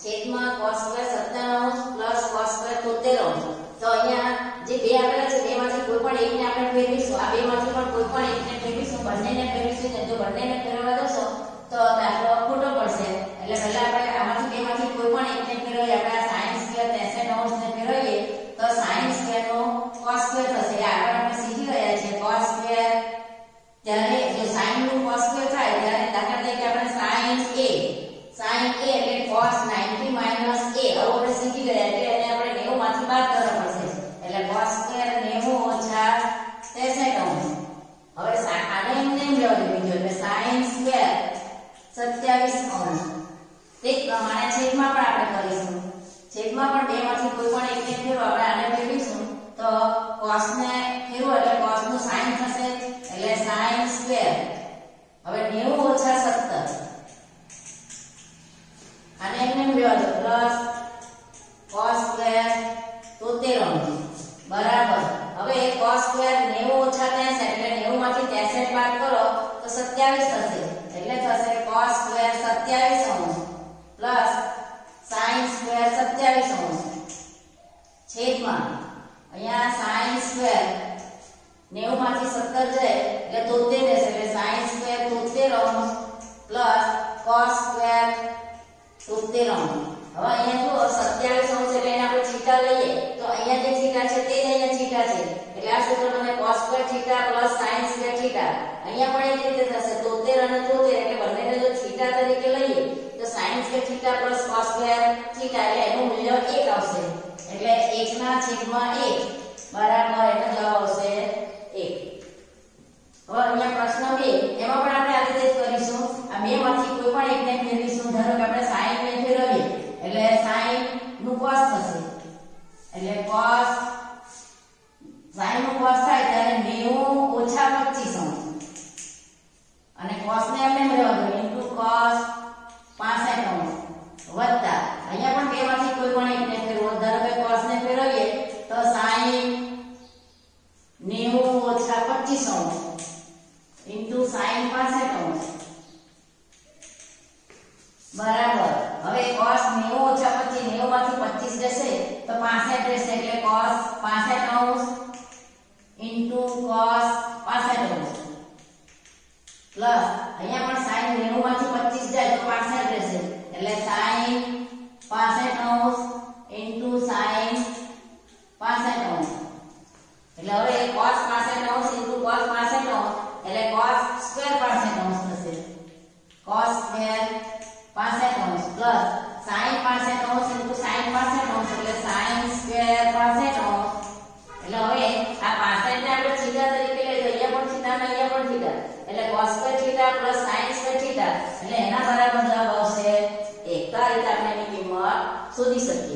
છેદમાં cos square 97 plus cos square 73. તો અહીંયા જે બે આપેલા છે બેમાંથી કોઈ પણ એકને આપણે ફેરવીશું. આ બેમાંથી પણ કોઈ પણ એકને ફેરવીશું. બંનેને ફેરવીશું ને જો બંનેને ફેરવવા દોશો તો દાખલો ખોટો પડશે. એટલે પહેલા આપણે આમાંથી બેમાંથી કોઈ પણ એકને ફેરવીએ. આપણે sin સ્ક્વેર 63 ને ફેરવીએ તો sin સ્ક્વેર નો cos સ્ક્વેર થશે. આગળ આપણે શીખી ગયા છે cos સ્ક્વેર ત્યારે જો sin નું cos સ્ક્વેર થાય ત્યારે દાખલા તરીકે આપણે sin a એટલે cos 90 માઈનસ a આવું આપણે શીખી ગયા. એટલે એને આપણે 90 માંથી બાદ કરવા પડશે. એટલે cos સ્ક્વેર 90 ઓછા 63. હવે આને એમને એમ લેવા દેવું જોઈએ. એટલે sin સ્ક્વેર 27 તે પ્રમાણે છેદમાં પણ આપણે કરીશું. છેદમાં પણ બેમાંથી કોઈ પણ એકને ફેરવો. આપણે આને ફેરવીશું તો cos ને ફેરવો એટલે cos નું sin થશે. એટલે sin સ્ક્વેર હવે 90 ઓછા 70 આને એમને લેવા દો પ્લસ cos સ્ક્વેર 73 બરાબર. હવે cos સ્ક્વેર 90 ઓછા 63 એટલે 90 માંથી 63 બાદ કરો તો 27 થશે. એટલે થશે cos square 27 plus sin square 27 છેદમાં અહીંયા sin સ્ક્વેર 90 માંથી 70 જાય એટલે 73 રહેશે. એટલે sin square 73 plus cos square 73. હવે અહીંયા જો 27 એટલે એને આપણે થીટા લઈએ તો અહીંયા જે થીટા છે તે જ અહીંયા થીટા છે. એટલે આ સૂત્ર મને cos square theta plus sin square theta અહીંયા પણ એ જ રીતે થશે. 73 અને 73 એટલે બંનેને જો થીટા તરીકે લઈએ તો sin square theta plus cos square theta એટલે એનું મૂલ્ય 1 આવશે. એટલે 1/1 બરાબર એનો જવાબ આવશે 1. હવે અહીંયા પ્રશ્ન 2 એમાં પણ આપણે આ રીતે જ કરીશું. આ બેમાંથી કોઈ પણ એકને ફેરવીશું. ધારો કે આપણે sin ને ફેરવીએ એટલે sin નું cos થશે. એટલે cos sin નું cos થાય ત્યારે 90 ઓછા 25 અને cos ને એમને રહેવા દો ઇન્ટુ cos 65 વત્તા અહીંયા પણ બેમાંથી કોઈ પણ એકને ફેરવો. ધારો કે cos ને ફેરવીએ તો sin 90 ઓછા 25 ઇન્ટુ sin 65 બરાબર. હવે cos 90 ઓછા 25 90 માંથી 25 જશે તો 65 રહેશે. એટલે cos 65 ઇન્ટુ cos 65 પ્લસ અહીંયા પણ sin 90 માંથી 25 જાય તો 65 રહેશે. એટલે sin 65 ઇન્ટુ sin 65 એટલે હવે cos 65 ઇન્ટુ cos 65 એટલે cos સ્ક્વેર 65 થશે. cos square 65 plus sin 65 into sin 65 એટલે sin સ્ક્વેર 65 એટલે હવે આ 65 ને આપણે થીટા તરીકે લઈએ તો અહીંયા પણ થીટા ને અહીંયા પણ થીટા એટલે cos square theta plus sin square theta એટલે એના બરાબર જવાબ આવશે 1. તો આ રીતે આપણે એની કિંમત શોધી શકીએ.